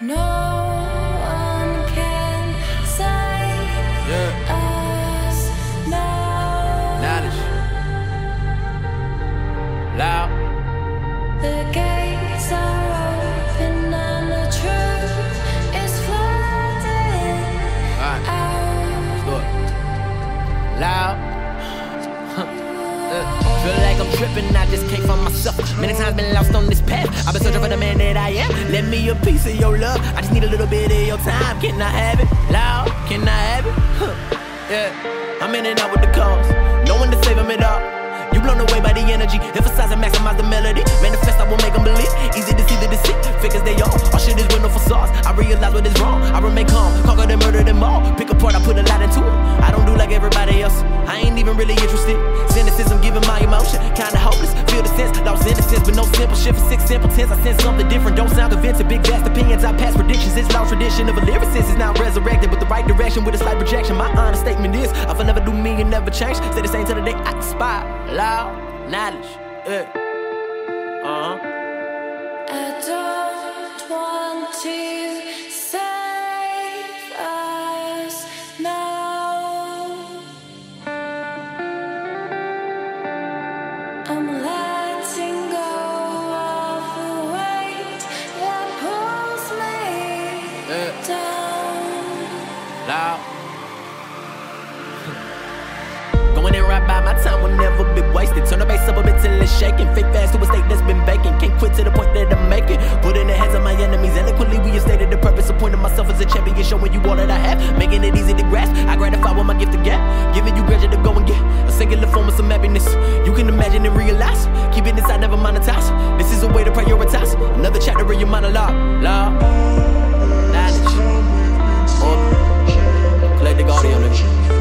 No one can save us now. Knowledge. Loud. The gates are open and the truth is flooding out. Loud. Feel like I'm tripping, I just can't find myself. Many times been lost on this path. I've been searching for the man that I am. Lend me a piece of your love. I just need a little bit of your time. Can I have it? Loud, can I have it? Yeah, I'm in and out with the calls. No one to save him at all. You blown away by the energy. Emphasize and maximize the melody. Manifest, I will make them believe. Easy to see the deceit. Figures they all shit is with no facades. I realize what is wrong. I remain calm. Conquer them, murder them all. Pick apart, I put a lot into it. I don't do like everybody else. I ain't even really interested. Cynicism giving my emotion. Kinda hopeless. Feel the sense. Lost innocence, but no simple shit for 6 simple tense. I sense something different. Don't sound convincing. Big vast opinions. I pass predictions. It's long tradition of a lyricist. It's now resurrected with the right direction. With a slight projection. My honest statement is I will never do me and never change. Say the same till the day I expire. Loud. Knowledge, I don't want to save us now. I'm letting go of the weight that pulls me down. Loud. Going in right by my time will never be wasted. Turn the bass up a bit till it's shaking. Fake fast to a state that's been baking. Can't quit to the point that I'm making. Put in the hands of my enemies. Eloquently we have stated the purpose. Appointing myself as a champion. Showing you all that I have. Making it easy to grasp. I gratify what my gift to get. Giving you pleasure to go and get. A singular form of some happiness. You can imagine and realize. Keep it inside, never monetize. This is a way to prioritize. Another chapter in your monologue. Law. Knowledge. ORBT. Collective audio, nigga.